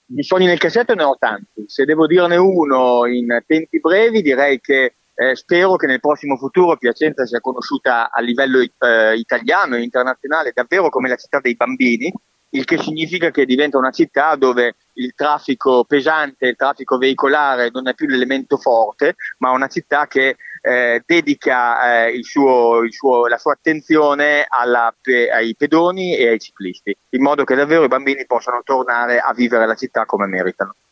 Di sogni nel cassetto ne ho tanti. Se devo dirne uno in tempi brevi, direi che spero che nel prossimo futuro Piacenza sia conosciuta a livello italiano e internazionale davvero come la città dei bambini, il che significa che diventa una città dove il traffico pesante, il traffico veicolare non è più l'elemento forte, ma una città che dedica la sua attenzione ai pedoni e ai ciclisti, in modo che davvero i bambini possano tornare a vivere la città come meritano.